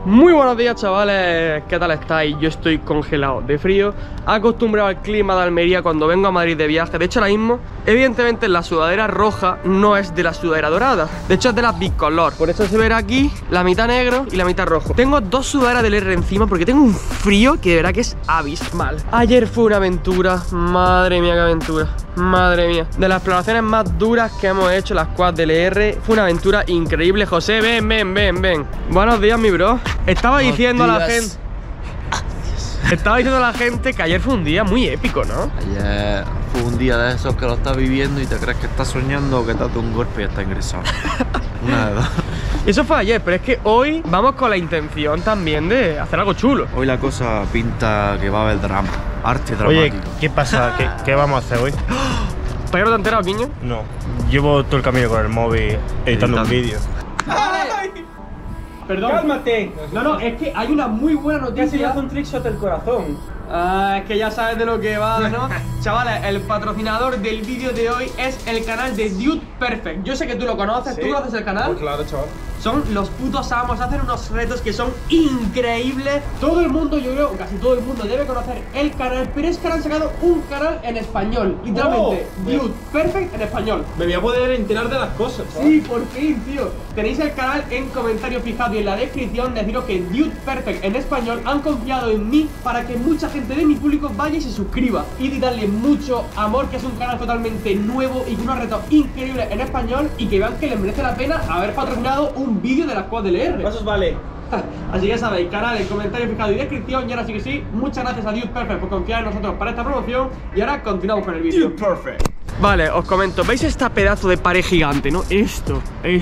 Muy buenos días, chavales, ¿qué tal estáis? Yo estoy congelado de frío, acostumbrado al clima de Almería cuando vengo a Madrid de viaje. De hecho, ahora mismo, evidentemente, la sudadera roja no es de la sudadera dorada. De hecho, es de la bicolor. Por eso se verá aquí la mitad negro y la mitad rojo. Tengo dos sudaderas del R encima porque tengo un frío que de verdad que es abismal. Ayer fue una aventura, madre mía, qué aventura. Madre mía, de las exploraciones más duras que hemos hecho, las quads del R. Fue una aventura increíble. José, ven. Buenos días, mi bro. Estaba diciendo a la gente que ayer fue un día muy épico, ¿no? Ayer fue un día de esos que lo estás viviendo y te crees que estás soñando o que te has dado un golpe y estás ingresado. Una de dos. Eso fue ayer, pero es que hoy vamos con la intención también de hacer algo chulo. Hoy la cosa pinta que va a haber drama, arte dramático. Oye, ¿qué pasa? ¿Qué vamos a hacer hoy? ¿Todavía no te has enterado, Quiño? No, llevo todo el camino con el móvil editando un vídeo. Perdón. Cálmate. No, es que hay una muy buena noticia. Casi le hace un trickshot del corazón. Es que ya sabes de lo que va, ¿no? Chavales, el patrocinador del vídeo de hoy es el canal de Dude Perfect. Yo sé que tú lo conoces, ¿sí? ¿Tú conoces el canal? Pues claro, chaval. Son los putos amos, hacen unos retos que son increíbles. Todo el mundo, yo creo, casi todo el mundo debe conocer el canal, pero es que han sacado un canal en español. Literalmente, Dude Perfect en español. Me voy a poder enterar de las cosas, chaval. Sí, por fin, tío. Tenéis el canal en comentarios fijados y en la descripción. Deciros que Dude Perfect en español han confiado en mí para que mucha gente de mi público vaya y se suscriba y darle mucho amor, que es un canal totalmente nuevo y con unos retos increíbles en español, y que vean que les merece la pena haber patrocinado un vídeo de la squad del R. Pasos vale. Así que ya sabéis, canal en comentarios fijados y descripción. Y ahora sí que sí, muchas gracias a Dude Perfect por confiar en nosotros para esta promoción. Y ahora continuamos con el vídeo. Dude Perfect. Vale, os comento, ¿veis esta pedazo de pared gigante, no? Esto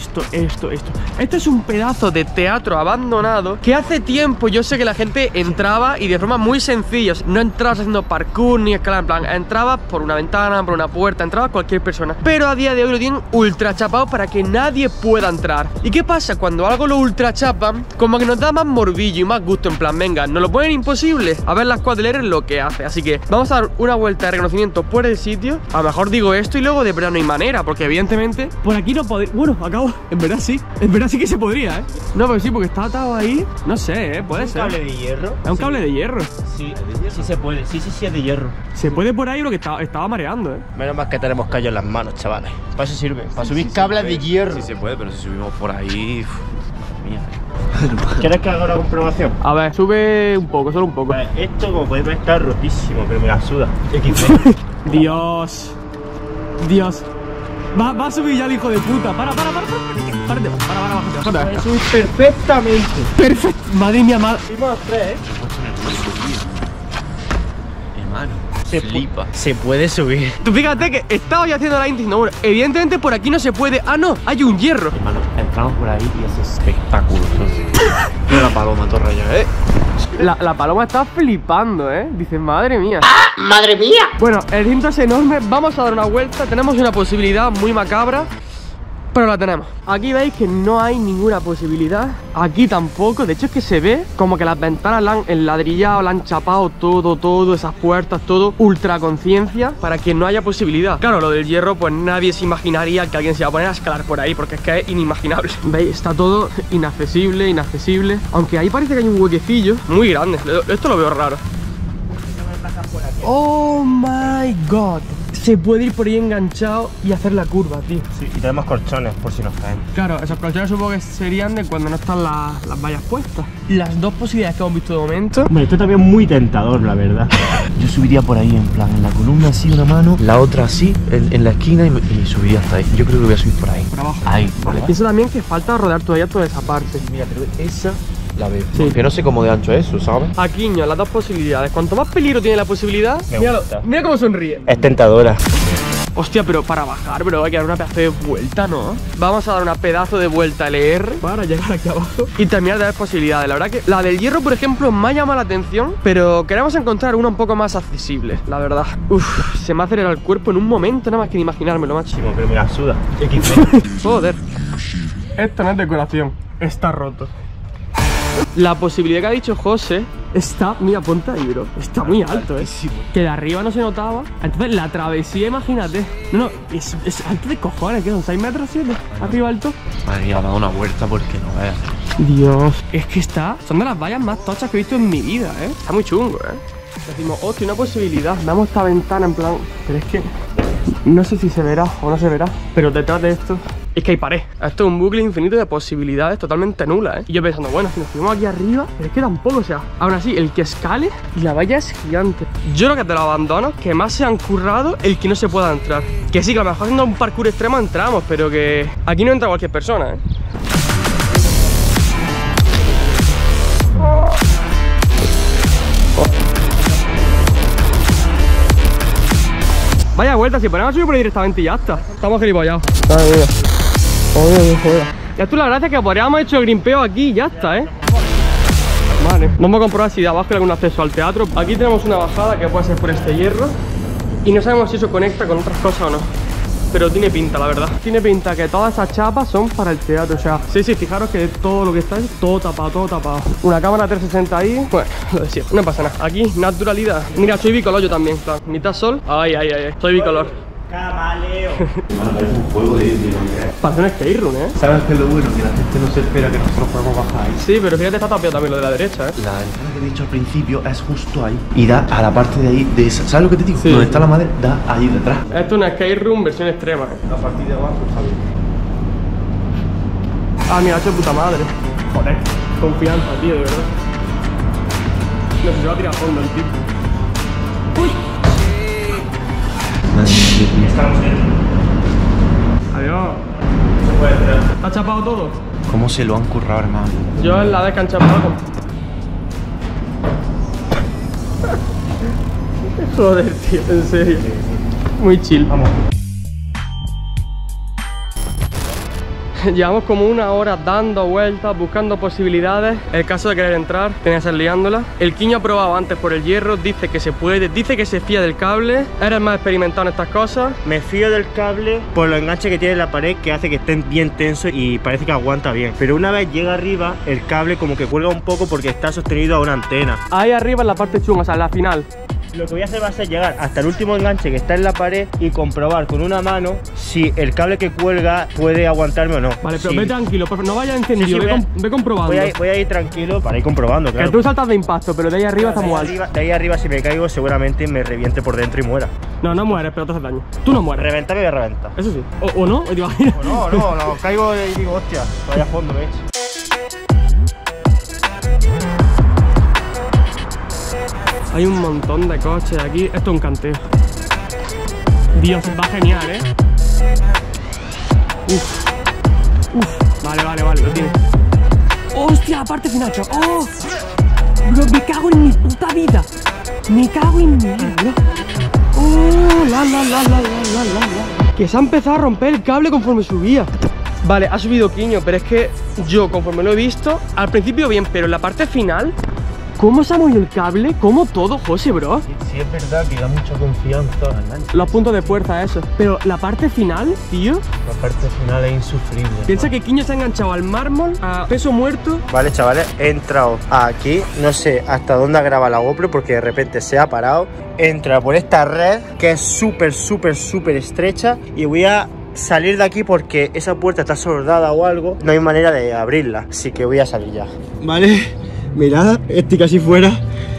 es un pedazo de teatro abandonado que hace tiempo yo sé que la gente entraba y de forma muy sencilla. No entrabas haciendo parkour ni escalar, en plan, entrabas por una ventana, por una puerta, entraba cualquier persona. Pero a día de hoy lo tienen ultra chapado para que nadie pueda entrar. ¿Y qué pasa? Cuando algo lo ultra chapan, como que nos da más morbillo y más gusto, en plan, venga, nos lo ponen imposible. A ver las quad del R lo que hace. Así que vamos a dar una vuelta de reconocimiento por el sitio. A lo mejor digo esto y luego de verdad no hay manera, porque evidentemente por aquí no podría. Bueno, acabo. En verdad sí que se podría, ¿eh? No, pero sí, porque está atado ahí. No sé, puede ser. ¿Un cable de hierro? Es un cable de hierro. Sí, sí se puede. Sí, es de hierro. Se puede por ahí, porque estaba mareando, ¿eh? Menos mal que tenemos callo en las manos, chavales. Para eso sirve, para subir cables de hierro. Sí se puede, pero si subimos por ahí, madre mía. ¿Quieres que haga una comprobación? A ver, sube un poco, solo un poco. Pues esto, como podéis ver, está rotísimo, pero me la suda. Dios. Va a subir ya el hijo de puta. Para, bájate. Puede subir perfectamente. Perfecto. Madre mía, Subimos los tres, ¿eh? Hermano, Flipa. Se puede subir. Tú fíjate que estaba yo haciendo la intro. No, bueno, evidentemente por aquí no se puede. Ah, no, hay un hierro. Hermano, entramos por ahí y es espectáculo. mira la paloma, torreña, La paloma está flipando, dice, madre mía. ¡Ah, madre mía! Bueno, el recinto es enorme. Vamos a dar una vuelta. Tenemos una posibilidad muy macabra, pero la tenemos. Aquí veis que no hay ninguna posibilidad. Aquí tampoco. De hecho es que se ve como que las ventanas la han enladrillado, la han chapado todo, esas puertas, todo ultra conciencia para que no haya posibilidad. Claro, lo del hierro, pues nadie se imaginaría que alguien se iba a poner a escalar por ahí, porque es que es inimaginable. ¿Veis? Está todo inaccesible. Aunque ahí parece que hay un huequecillo muy grande. Esto lo veo raro. Oh my god. Se puede ir por ahí enganchado y hacer la curva, tío. Sí, y tenemos colchones por si nos caemos. Claro, esos colchones supongo que serían de cuando no están las vallas puestas. Las dos posibilidades que hemos visto de momento. Bueno, esto también es muy tentador, la verdad. Yo subiría por ahí, en plan, en la columna así una mano, la otra así, en la esquina y subiría hasta ahí. Yo creo que voy a subir por ahí. Por abajo. Ahí, vale. Pienso también que falta rodar todavía toda esa parte. Mira, pero esa la veo. Sí. Que no sé cómo de ancho es eso, ¿sabes? Aquiño, las dos posibilidades. Cuanto más peligro tiene la posibilidad, Me míralo, gusta. mira cómo sonríe. Es tentadora. Hostia, pero para bajar, bro, hay que dar una pedazo de vuelta, ¿no? Vamos a dar una pedazo de vuelta LR para llegar aquí abajo y terminar de ver posibilidades. La verdad que la del hierro, por ejemplo, me ha llamado la atención, pero queremos encontrar una un poco más accesible, la verdad. Uf, se me acelera el cuerpo en un momento, nada más que de imaginármelo, macho. Pero me la suda. Joder. Esto no es decoración, está roto. La posibilidad que ha dicho José está, mira, ponte ahí, bro. Está muy alto, que de arriba no se notaba. Entonces la travesía, imagínate. No, es alto de cojones, que son 6 metros 7 arriba alto. Madre mía, ha dado una vuelta porque no veas. Dios, es que son de las vallas más tochas que he visto en mi vida, Está muy chungo, Decimos, hostia, una posibilidad. Damos esta ventana en plan, pero es que no sé si se verá o no se verá, pero detrás de esto es que hay pared. Esto es un bucle infinito de posibilidades totalmente nulas, Y yo pensando, bueno, si nos subimos aquí arriba, pero es que tampoco, o sea, aún así, el que escale y la valla es gigante. Yo creo que de los abandonos que más se han currado el que no se pueda entrar. Que sí, que a lo mejor haciendo un parkour extremo entramos, pero que aquí no entra cualquier persona, Vaya vuelta, si ponemos a subir por ahí directamente y ya está. Estamos gilipollados. Madre mía. Joder. Ya tú la gracia es que podríamos haber hecho el grimpeo aquí y ya está, Vale, vamos a comprobar si de abajo hay algún acceso al teatro. Aquí tenemos una bajada que puede ser por este hierro. Y no sabemos si eso conecta con otras cosas o no. Pero tiene pinta, la verdad. Tiene pinta que todas esas chapas son para el teatro. O sea, sí, fijaros que todo lo que está ahí, todo tapado. Una cámara 360 ahí. Bueno, lo decía, no pasa nada. Aquí, naturalidad. Mira, soy bicolor yo también, claro. Mitad sol. Ay. Soy bicolor. Camaleo. Parece un juego de parece un skate room, ¿Sabes qué es lo bueno? Que la gente no se espera que nosotros podamos bajar ahí. Sí, pero fíjate, está tapiado también lo de la derecha, La ventana que he dicho al principio es justo ahí. Y da a la parte de ahí, de esa. ¿Sabes lo que te digo? Sí. Donde está la madera, da ahí detrás. Esto es una skate room versión extrema, La parte de abajo está bien. Ah, mira, hecho puta madre. Joder, confianza, tío, de verdad. No, se va a tirar a fondo el tipo. ¡Uy! Estamos dentro. Adiós. Se puede entrar. ¿Está chapado todo? ¿Cómo se lo han currado, hermano? Yo en la vez que han chapado. Joder, tío, en serio. Muy chill. Vamos. Llevamos como una hora dando vueltas, buscando posibilidades. El caso de querer entrar, tenía que ser liándola. El Quiño ha probado antes por el hierro, dice que se puede, dice que se fía del cable. Eres más experimentado en estas cosas. Me fío del cable por los enganches que tiene en la pared, que hace que estén bien tensos y parece que aguanta bien. Pero una vez llega arriba, el cable como que cuelga un poco porque está sostenido a una antena. Ahí arriba en la parte chunga, o sea, en la final. Lo que voy a hacer va a ser llegar hasta el último enganche que está en la pared y comprobar con una mano si el cable que cuelga puede aguantarme o no. Vale, pero Sí. ve tranquilo, por favor, no vaya encendido, Sí, ve comprobando. Voy a ir tranquilo para ir comprobando, claro. Que tú saltas de impacto, pero de ahí arriba está muy alto. De ahí arriba si me caigo seguramente me reviente por dentro y muera. No, no mueres, pero te haces daño. Tú no mueres. Reventar me voy a reventar. Eso sí. O no, ¿te imaginas? No, caigo y digo, hostia, vaya fondo, ¿ves? Hay un montón de coches aquí. Esto es un canteo. Dios, va genial, Uf. Vale, lo tiene. ¡Hostia, la parte final, chaval! ¡Oh! Bro, me cago en mi puta vida. Me cago en mi vida, bro. ¡Oh! La. Que se ha empezado a romper el cable conforme subía. Vale, ha subido Quiño, pero es que yo, conforme lo he visto, al principio bien, pero en la parte final, ¿cómo se ha movido el cable? ¿Cómo todo, José, bro? Sí, es verdad que da mucha confianza. Los puntos de fuerza, eso. Pero la parte final, tío. La parte final es insufrible. Piensa que Quiño se ha enganchado al mármol, a peso muerto. Vale, chavales, he entrado aquí, no sé hasta dónde graba la GoPro porque de repente se ha parado. Entra por esta red que es súper estrecha y voy a salir de aquí porque esa puerta está soldada o algo. No hay manera de abrirla, así que voy a salir ya. Vale, mirad, estoy casi fuera.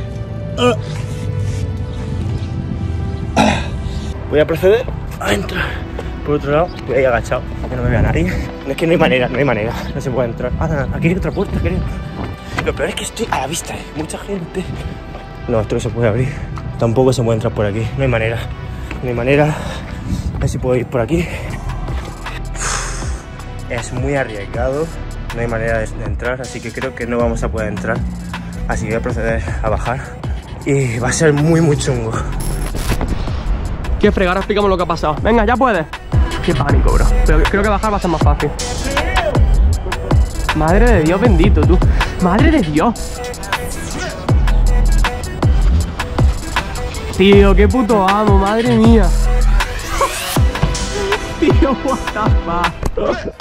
Voy a proceder a entrar por otro lado. Voy a ir agachado, que no me vea nadie. No, es que no hay manera, no se puede entrar. Aquí hay otra puerta, creo. Lo peor es que estoy a la vista, mucha gente. No, esto no se puede abrir. Tampoco se puede entrar por aquí, no hay manera. A ver si puedo ir por aquí. Es muy arriesgado, no hay manera de entrar, así que creo que no vamos a poder entrar. Así que voy a proceder a bajar y va a ser muy chungo. ¿Qué fregar? Explícame lo que ha pasado. Venga, ya puedes. Qué pánico, bro. Pero creo que bajar va a ser más fácil. Madre de Dios bendito, tú. Madre de Dios. Tío, qué puto amo, madre mía. Tío, what the fuck.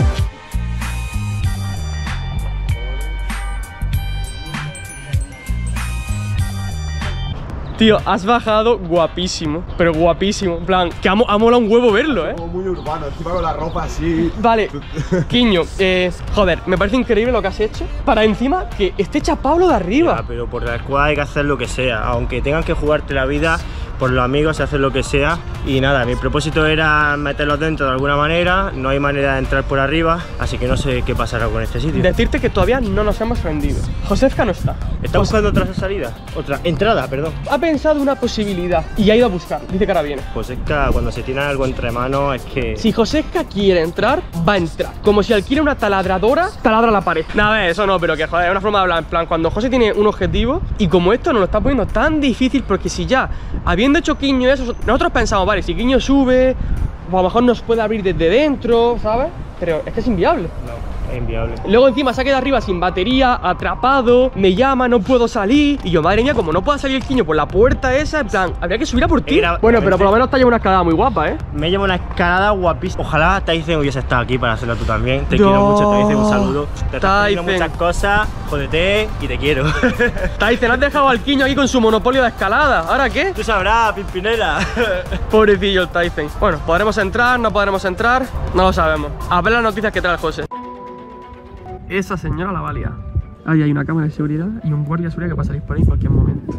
Tío, has bajado guapísimo, pero guapísimo. En plan, que ha molado un huevo verlo, Como muy urbano, encima con la ropa así. Vale, Quiño, joder, me parece increíble lo que has hecho. Para encima que esté chapado lo de arriba. Ya, pero por la escuadra hay que hacer lo que sea. Aunque tengan que jugarte la vida, por los amigos se hace lo que sea. Y nada, mi propósito era meterlos dentro de alguna manera. No hay manera de entrar por arriba, así que no sé qué pasará con este sitio. Decirte que todavía no nos hemos rendido. Josefka no está. ¿Está buscando otra salida? Otra entrada, perdón. Ha pensado una posibilidad y ha ido a buscar. Dice que ahora viene. Josefka, cuando se tiene algo entre manos es que... Si Josefka quiere entrar, va a entrar. Como si alquilara una taladradora, taladra la pared. Nada, eso no, pero que joder, es una forma de hablar. En plan, cuando José tiene un objetivo y como esto nos lo está poniendo tan difícil, porque si ya, habiendo hecho Quiño eso, nosotros pensamos, vale, si Quiño sube, pues a lo mejor nos puede abrir desde dentro, ¿sabes? Pero es que es inviable. No, es inviable. Luego encima se ha quedado arriba sin batería, atrapado, me llama, no puedo salir. Y yo, madre mía, como no pueda salir el Quiño por la puerta esa, en plan, habría que subir a por ti. Bueno, pero por lo menos te ha llevado una escalada muy guapa, ¿eh? Me llevo una escalada guapísima. Ojalá Tyson hubiese estado aquí para hacerlo tú también. Te quiero mucho, Tyson, un saludo. Te recomiendo muchas cosas, jódete y te quiero. Tyson, has dejado al Quiño aquí con su monopolio de escalada. ¿Ahora qué? Tú sabrás, Pimpinela. Pobrecillo el Tyson. Bueno, ¿podremos entrar? ¿No podremos entrar? No lo sabemos. A ver las noticias que trae el José. Esa señora la va a liar. Ahí hay una cámara de seguridad y un guardia de seguridad que va a salir por ahí en cualquier momento.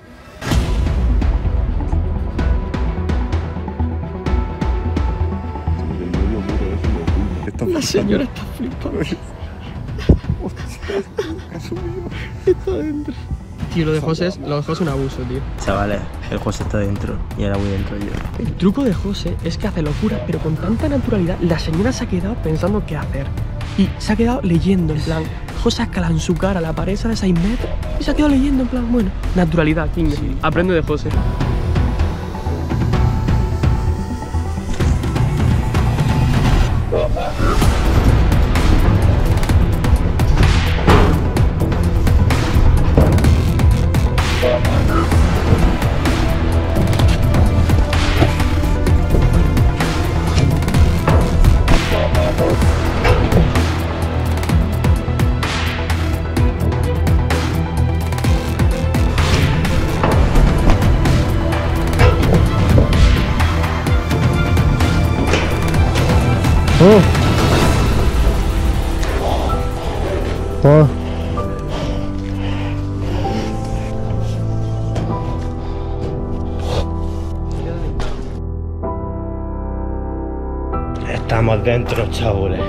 La señora está flipando. Está dentro. Tío, lo de José es un abuso, tío. Chavales, el José está dentro y ahora voy dentro yo. El truco de José es que hace locura, pero con tanta naturalidad. La señora se ha quedado pensando qué hacer. Y se ha quedado leyendo, en plan, José ha escalado en su cara la pared esa de 6 metros y se ha quedado leyendo, en plan, bueno, naturalidad, King. Sí. Aprende de José. Estamos dentro, chavales.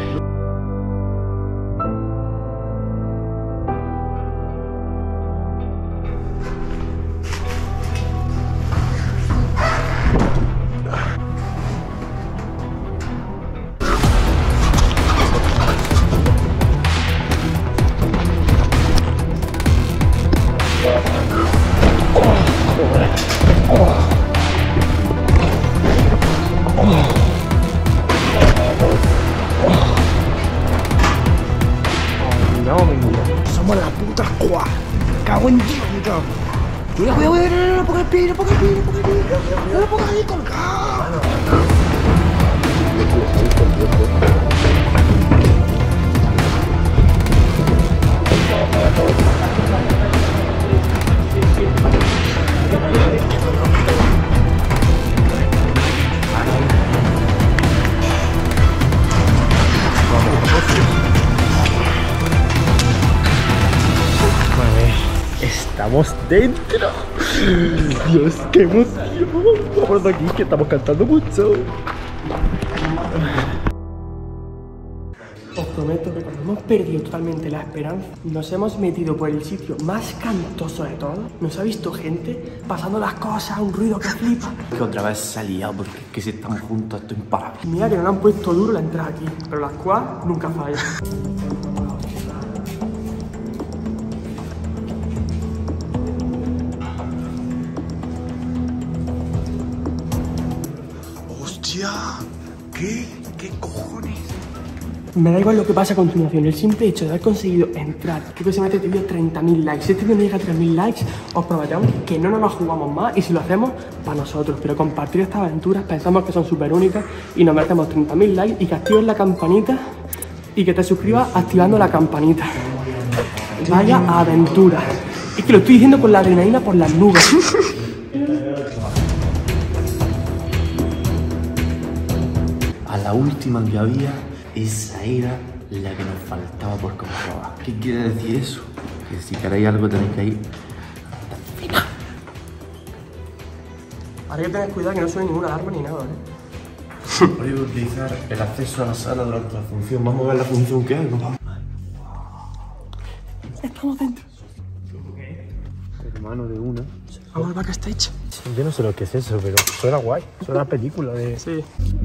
Somos la puta escuadra. Cago en Dios, cabrón. Cuidado, no pongas el pie, no pongas el pie, no lo pongas ahí colgado. Estamos dentro. Dios, qué emoción. Vamos de aquí que estamos cantando mucho. Os prometo que cuando hemos perdido totalmente la esperanza, nos hemos metido por el sitio más cantoso de todo. Nos ha visto gente pasando las cosas, un ruido que flipa. Que otra vez se ha liado porque es que si estamos juntos esto es imparable. Mira que no le han puesto duro la entrada aquí, pero la squad nunca falla. Hostia, ¿qué cojones? Me da igual lo que pasa a continuación, el simple hecho de haber conseguido entrar. Creo que se mete este vídeo 30.000 likes. Si este vídeo no llega a 3.000 likes, os prometemos que no nos la jugamos más y si lo hacemos, para nosotros. Pero compartir estas aventuras pensamos que son súper únicas y nos merecemos 30.000 likes y que actives la campanita y que te suscribas activando la campanita. Vaya aventura. Es que lo estoy diciendo con la adrenalina por las nubes. la última que había, esa era la que nos faltaba por comprobar. ¿Qué quiere decir eso? Que si queréis algo tenéis que ir hasta el final. Ahora hay que tener cuidado que no suene ninguna alarma ni nada, Voy a utilizar el acceso a la sala durante la función. Vamos a ver la función que hay, ¿no? Estamos dentro. Hermano de una. Vamos al backstage. Yo no sé lo que es eso, pero suena guay. Suena a película de... Sí.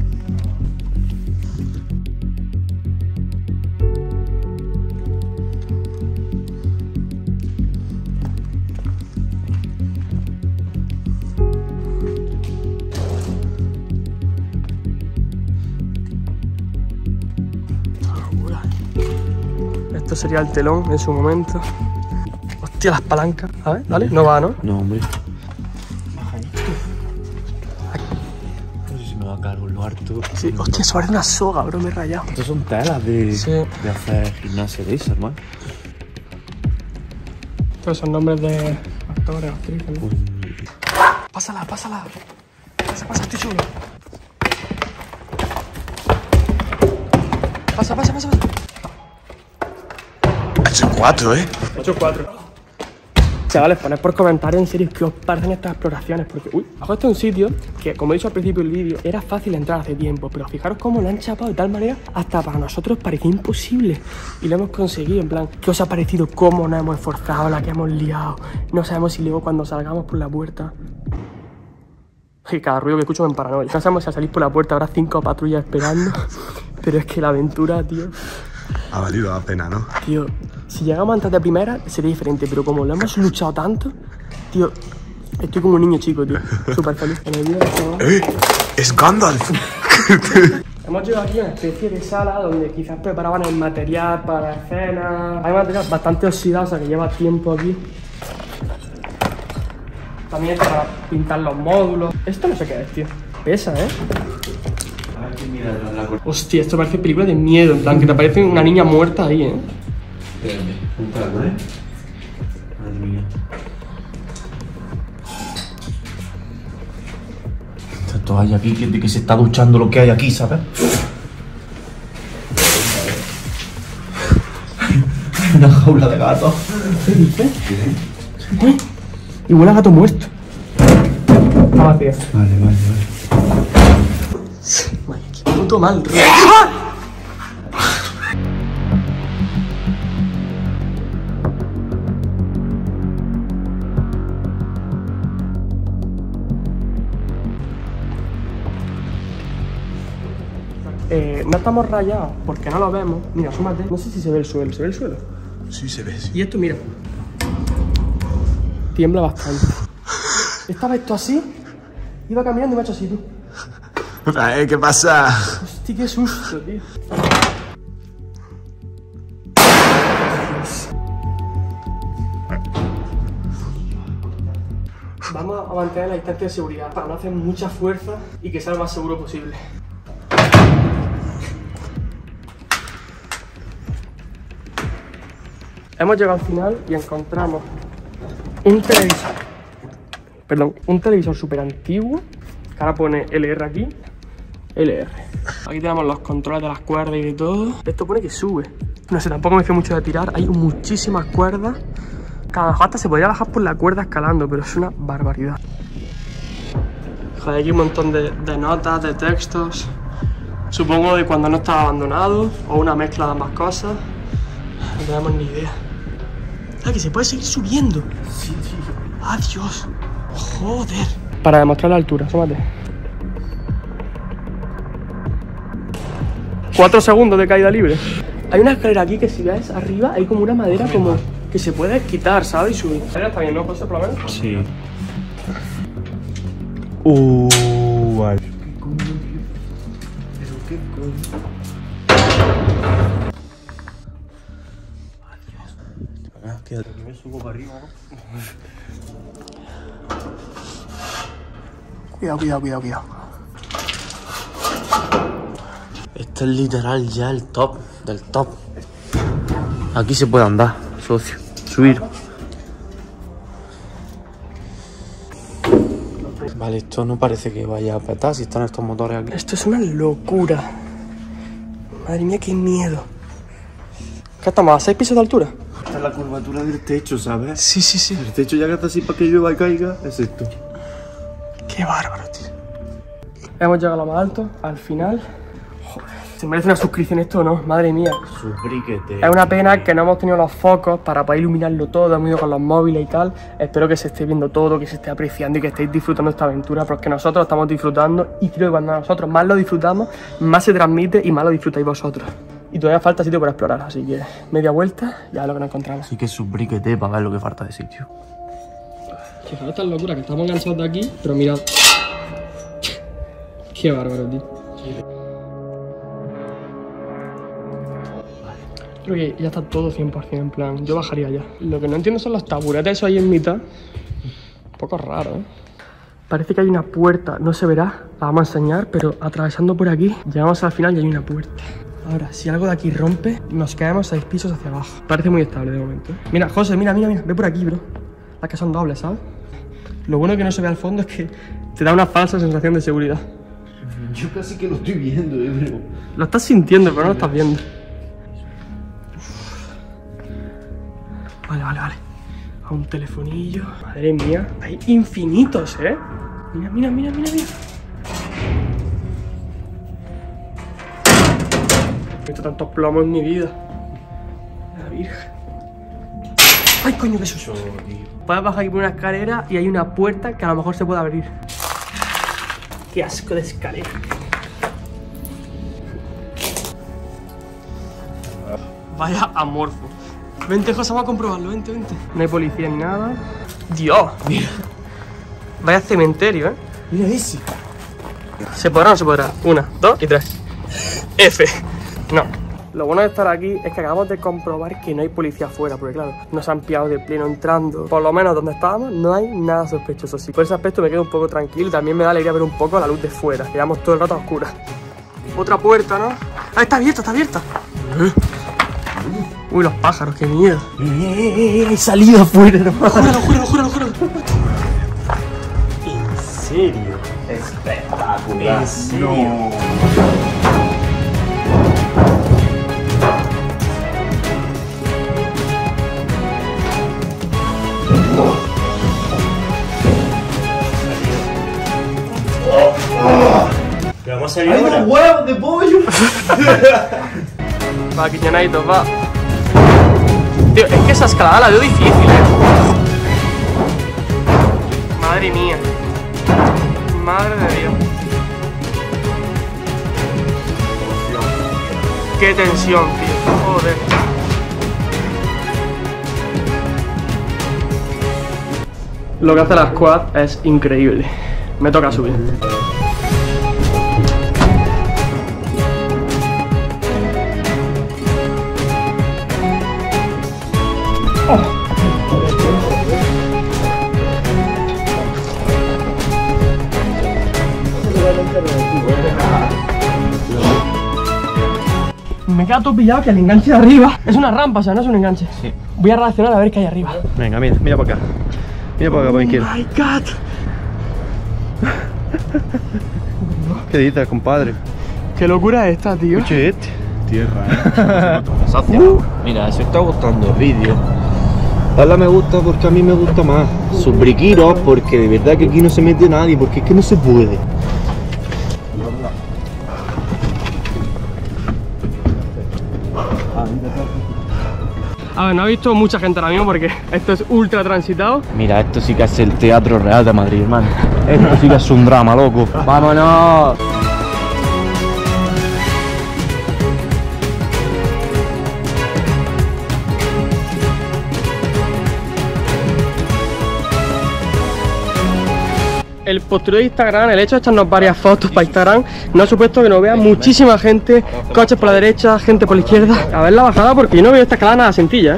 Esto sería el telón en su momento. Hostia, las palancas. A ver, dale. No va, ¿no? No, hombre. Baja ahí. No sé si me va a caer con lo harto. Sí, hostia, eso parece una soga, bro, me he rayado. Estos son telas de hacer gimnasia de esas, hermano. Estos son nombres de actores, actrices, ¿no? Pásala. Pasa, estoy chulo. Pasa. 8-4, ¿eh? 8-4. Chavales, poned por comentarios en serio qué os parecen estas exploraciones. Porque, bajo este es un sitio que, como he dicho al principio del vídeo, era fácil entrar hace tiempo. Pero fijaros cómo lo han chapado de tal manera, hasta para nosotros parecía imposible. Y lo hemos conseguido, en plan, ¿qué os ha parecido? ¿Cómo nos hemos esforzado? La que hemos liado. No sabemos si luego cuando salgamos por la puerta... Y cada ruido que escucho me emparanoia. No sabemos si al salir por la puerta habrá 5 patrullas esperando. Pero es que la aventura, tío... Ha valido la pena, ¿no? Tío, si llegamos antes de primera sería diferente, pero como lo hemos luchado tanto, tío, estoy como un niño chico, tío. Súper feliz. En el vídeo ¡Es Gandalf! hemos llegado aquí a una especie de sala donde quizás preparaban el material para la escena. Hay material bastante oxidado, o sea que lleva tiempo aquí. También está para pintar los módulos. Esto no sé qué es, tío. Pesa, ¿eh? Hostia, esto parece película de miedo, en plan, que te parece una niña muerta ahí, ¿eh? Espérame, un trago, ¿eh? Madre mía. Esta toalla aquí, que se está duchando lo que hay aquí, ¿sabes? Una jaula de gato. ¿Qué dices? ¿Eh? Y huele a gato muerto. Está vacía. Vale. Vaya, qué puto mal, tío. No estamos rayados porque no lo vemos. Mira, súmate. No sé si se ve el suelo. ¿Se ve el suelo? Sí, se ve, sí. Y esto, mira. Tiembla bastante. Estaba esto así. Iba caminando y me ha hecho así, tú. ¿Qué pasa? Hostia, qué susto, tío. Vamos a mantener la distancia de seguridad para no hacer mucha fuerza y que sea lo más seguro posible. Hemos llegado al final y encontramos un televisor súper antiguo, que ahora pone LR aquí. LR. Aquí tenemos los controles de las cuerdas y de todo. Esto pone que sube. No sé, tampoco me fío mucho de tirar. Hay muchísimas cuerdas. Cada vez hasta se podría bajar por la cuerda escalando, pero es una barbaridad. Joder, aquí un montón de notas, de textos. Supongo de cuando no estaba abandonado, o una mezcla de ambas cosas. No tenemos ni idea. Ah, que se puede seguir subiendo. Sí, tío. Adiós. Joder. Para demostrar la altura, súmate. 4 segundos de caída libre. Hay una escalera aquí que si ves arriba hay como una madera como que se puede quitar, ¿sabes? Y subir. La escalera está bien, ¿no, José, por lo menos? Sí. Vale. Quédate, que me subo para arriba, ¿no? Cuidado. Esto es literal ya el top del top. Aquí se puede andar, socio. Subir. Vale, esto no parece que vaya a petar si están estos motores aquí. Esto es una locura. Madre mía, qué miedo. ¿Qué estamos? ¿A 6 pisos de altura? Esta es la curvatura del techo, ¿sabes? Sí, sí, sí. El techo ya que está así para que llueva y caiga, es esto. Qué bárbaro, tío. Hemos llegado a lo más alto, al final. Joder, se merece una suscripción esto o no, madre mía. Suscríbete. Es una pena que no hemos tenido los focos para poder iluminarlo todo, hemos ido con los móviles y tal. Espero que se esté viendo todo, que se esté apreciando y que estéis disfrutando esta aventura, porque nosotros estamos disfrutando y creo que cuando nosotros más lo disfrutamos, más se transmite y más lo disfrutáis vosotros. Y todavía falta sitio para explorar, así que media vuelta ya es lo que nos encontramos. Así que suscríbete para ver lo que falta de sitio. Fijaos esta locura, que estamos enganchados de aquí, pero mirad. Qué bárbaro, tío. Creo que ya está todo 100% en plan. Yo bajaría ya. Lo que no entiendo son los taburetes esos ahí en mitad. Un poco raro, ¿eh? Parece que hay una puerta, no se verá, la vamos a enseñar, pero atravesando por aquí, llegamos al final y hay una puerta. Ahora, si algo de aquí rompe, nos caemos 6 pisos hacia abajo. Parece muy estable de momento, ¿eh? Mira, José, mira, ve por aquí, bro. Las que son dobles, ¿sabes? Lo bueno que no se ve al fondo es que te da una falsa sensación de seguridad. Yo casi que lo estoy viendo, bro. Lo estás sintiendo, pero no lo estás viendo. Vale. A un telefonillo. Madre mía, hay infinitos, ¿eh? Mira. No he visto tantos plomos en mi vida. La Virgen. ¡Ay, coño, qué susto! Puedes bajar aquí por una escalera y hay una puerta que a lo mejor se puede abrir. ¡Qué asco de escalera! Vaya amorfo. Vente, José, vamos a comprobarlo, vente. No hay policía ni nada. ¡Dios! Mira. Vaya cementerio, ¿eh? Mira ese. ¿Se podrá o no se podrá? 1, 2 y 3. F. No. Lo bueno de estar aquí es que acabamos de comprobar que no hay policía afuera, porque claro, nos han pillado de pleno entrando. Por lo menos donde estábamos no hay nada sospechoso. Sí, por ese aspecto me quedo un poco tranquilo y también me da alegría ver un poco la luz de fuera. Llevamos todo el rato a oscuras. Otra puerta, ¿no? ¡Ah, está abierta! Uy, los pájaros, qué miedo. He salido afuera, hermano. Júralo. ¿En serio? Espectacular. ¿En serio? ¿Pero vamos a salir ahora? ¡Huevos de pollo! Va, quiñonaditos, va. Tío, es que esa escalada la veo difícil, Madre mía. Madre de Dios. Qué tensión, tío. Joder. Lo que hace la squad es increíble. Me toca subir. Me queda todo pillado que el enganche de arriba es una rampa, o sea, no es un enganche. Sí. Voy a reaccionar a ver qué hay arriba. Venga, mira para acá. Mira para acá, para izquierda. Oh my God. ¿Qué dices, compadre? Qué locura es esta, tío. Escuche este. Tierra, Mira, si os está gustando el vídeo, dale a me gusta porque a mí me gusta más. Suscribiros porque de verdad que aquí no se mete nadie, porque es que no se puede. A ver, no he visto mucha gente ahora mismo porque esto es ultra transitado. Mira, esto sí que es el Teatro Real de Madrid, hermano. Esto sí que es un drama, loco. ¡Vámonos! El posterior de Instagram, el hecho de echarnos varias fotos para Instagram, no ha supuesto que nos vea muchísima gente, coches por la derecha, gente por la izquierda. A ver la bajada porque yo no veo esta escalada nada sencilla,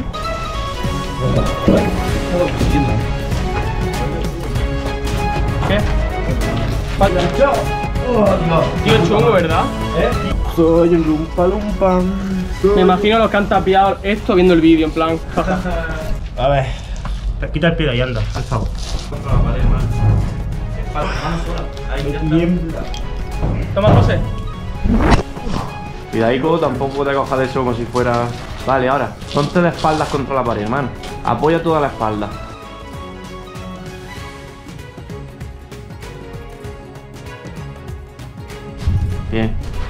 ¿Qué? Tío, chungo, ¿verdad? Soy un lumpa lumpa. Me imagino los que han tapiado esto viendo el vídeo, en plan. A ver, quita el pie y anda, por favor. Toma, José. Cuidadico, tampoco te cojas de eso como si fuera... Vale, ahora, ponte de espaldas contra la pared, hermano. Apoya toda la espalda. Bien.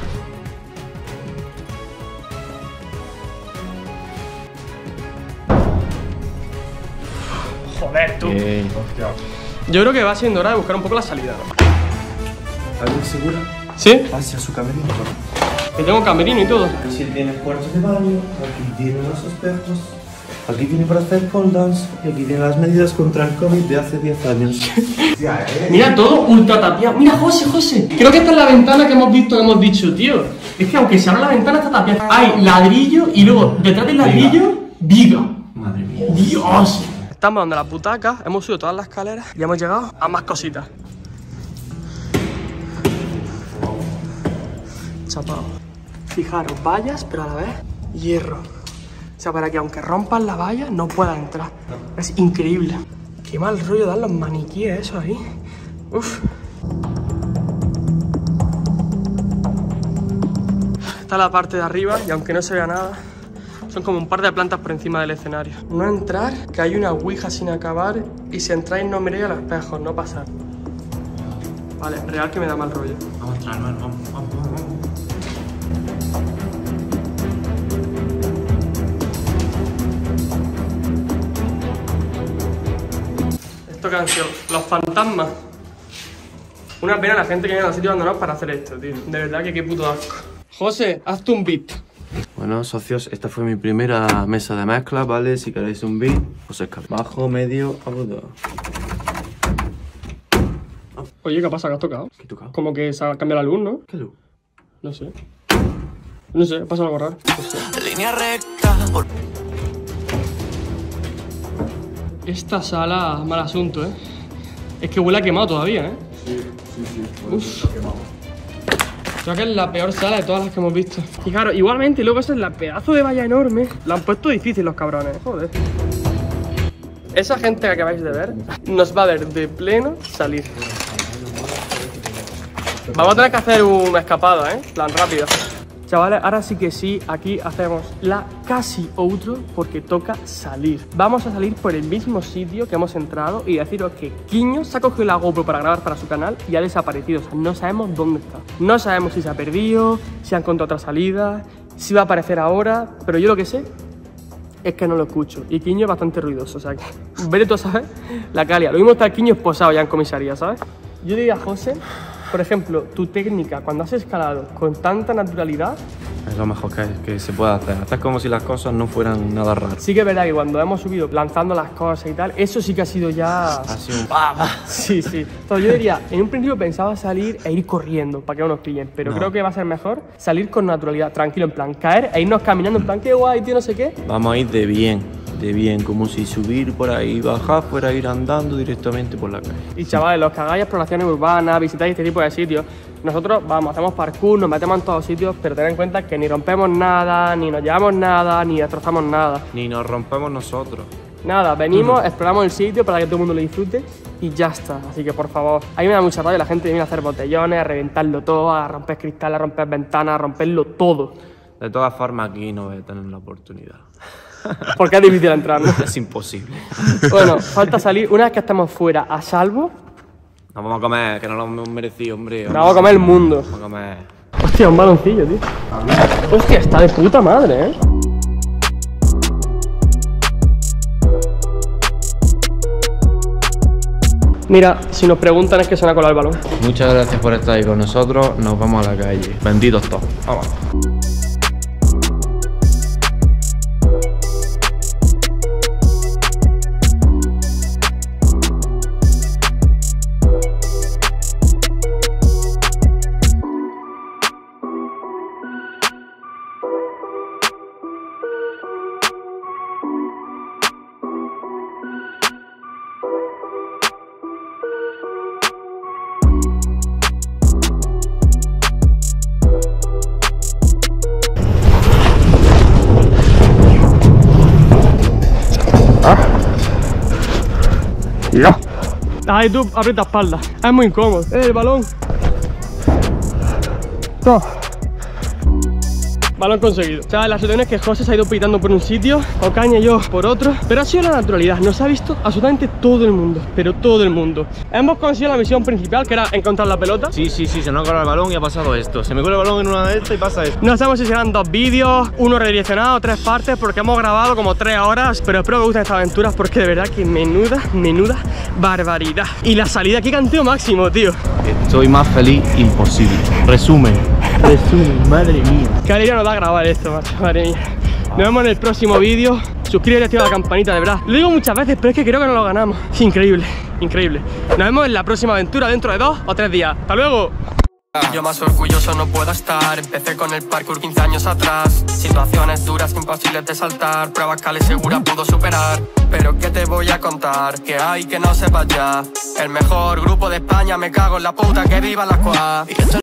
Joder, tú. Bien. Yo creo que va siendo hora de buscar un poco la salida, ¿no? ¿Alguien segura? ¿Sí? Hacia su camerino. Que tengo camerino y todo. Aquí tiene cuartos de baño, aquí tiene los espejos, aquí tiene para hacer pole dance y aquí tiene las medidas contra el COVID de hace 10 años. Mira, todo ultra tapiado. Mira, José. Creo que esta es la ventana que hemos visto, que hemos dicho, tío. Es que aunque se abra la ventana, está tapiada. Hay ladrillo y luego, detrás del ladrillo, viga. Madre mía. ¡Dios! Estamos dando la putaca, hemos subido todas las escaleras y hemos llegado a más cositas. Chapado. Fijaros, vallas, pero a la vez hierro. O sea, para que aunque rompan la valla, no pueda entrar. Es increíble. Qué mal rollo dan los maniquíes eso ahí. Uf. Está la parte de arriba y aunque no se vea nada, son como un par de plantas por encima del escenario. No entrar, que hay una ouija sin acabar y si entráis no miréis al espejo, no pasar. Vale, real que me da mal rollo. Vamos a entrar, hermano, vamos. ¿Esto qué han sido? Los fantasmas. Una pena la gente que viene a los sitios abandonados para hacer esto, tío. De verdad que qué puto asco. José, hazte un beat. Bueno, socios, esta fue mi primera mesa de mezcla, ¿vale? Si queréis un beat, os escapéis. Bajo, medio, agudo. Oye, ¿qué pasa? ¿Qué has tocado? ¿Qué he tocado? Como que se ha cambiado la luz, ¿no? ¿Qué luz? No sé. No sé, pasa algo raro. No sé. Línea recta. Esta sala, mal asunto, ¿eh? Es que huele a quemado todavía, ¿eh? Sí. Uf. Creo que es la peor sala de todas las que hemos visto. Fijaros, igualmente, luego esa es la pedazo de valla enorme. La han puesto difícil los cabrones, joder. Esa gente que acabáis de ver nos va a ver de pleno salir. Vamos a tener que hacer una escapada, ¿eh? Plan rápido. Chavales, ahora sí que sí, aquí hacemos la casi outro porque toca salir. Vamos a salir por el mismo sitio que hemos entrado y deciros que Quiño se ha cogido la GoPro para grabar para su canal y ha desaparecido. O sea, no sabemos dónde está. No sabemos si se ha perdido, si ha encontrado otra salida, si va a aparecer ahora, pero yo lo que sé es que no lo escucho. Y Quiño es bastante ruidoso, o sea que vete tú a saber la calidad. Lo mismo está el Quiño esposado ya en comisaría, ¿sabes? Yo diría a José, por ejemplo, tu técnica cuando has escalado con tanta naturalidad. Es lo mejor que se puede hacer. Hacer como si las cosas no fueran nada raras. Sí que es verdad que cuando hemos subido lanzando las cosas y tal, eso sí que ha sido ya... Ha sido un... Sí. Entonces yo diría, en un principio pensaba salir e ir corriendo para que no nos pillen, pero creo que va a ser mejor salir con naturalidad, tranquilo, en plan, caer e irnos caminando, en plan, qué guay, tío, no sé qué. Vamos a ir de bien, como si subir por ahí y bajar fuera ir andando directamente por la calle. Y chavales, los que hagáis exploraciones urbanas, visitáis este tipo de sitios, nosotros vamos, hacemos parkour, nos metemos en todos sitios, pero tened en cuenta que ni rompemos nada, ni nos llevamos nada, ni destrozamos nada. Ni nos rompemos nosotros. Nada, venimos, exploramos el sitio para que todo el mundo lo disfrute y ya está. Así que por favor, a mí me da mucha rabia la gente viene a hacer botellones, a reventarlo todo, a romper cristales, a romper ventanas, a romperlo todo. De todas formas, aquí no voy a tener la oportunidad. Porque es difícil entrar, ¿no? Es imposible. Bueno, falta salir. Una vez que estamos fuera a salvo, Nos vamos a comer, que no lo hemos merecido, hombre. nos vamos a comer el mundo. Vamos a comer. Hostia, un baloncillo, tío. Hostia, está de puta madre, ¿eh? Mira, si nos preguntan es que se han colado el balón. Muchas gracias por estar ahí con nosotros. Nos vamos a la calle. Benditos todos. Vamos. Ya. Ay, tú aprieta espalda. Es muy incómodo. El balón. Toma. balón conseguido. O sea, la situación es que José se ha ido pitando por un sitio, Ocaña y yo por otro, pero ha sido la naturalidad, nos ha visto absolutamente todo el mundo, pero todo el mundo. Hemos conseguido la misión principal, que era encontrar la pelota. Sí, se nos ha colado el balón y ha pasado esto. Se me cuela el balón en una de estas y pasa esto. No sabemos si serán 2 vídeos, uno redireccionado, 3 partes, porque hemos grabado como 3 horas, pero espero que os gusten estas aventuras porque de verdad que menuda barbaridad. Y la salida aquí canteo máximo, tío. Estoy más feliz imposible. Resumen, madre mía. Qué alegría nos da grabar esto, macho, madre mía. Nos vemos en el próximo vídeo. Suscríbete y activa la campanita, de verdad. Lo digo muchas veces, pero es que creo que no lo ganamos. Es increíble, increíble. Nos vemos en la próxima aventura dentro de 2 o 3 días. ¡Hasta luego! Yo más orgulloso no puedo estar. Empecé con el parkour 15 años atrás. Situaciones duras imposibles de saltar. Pruebas que Ale Segura pudo superar. Pero ¿qué te voy a contar? Que hay que no sepas ya. El mejor grupo de España, me cago en la puta, que viva la squad.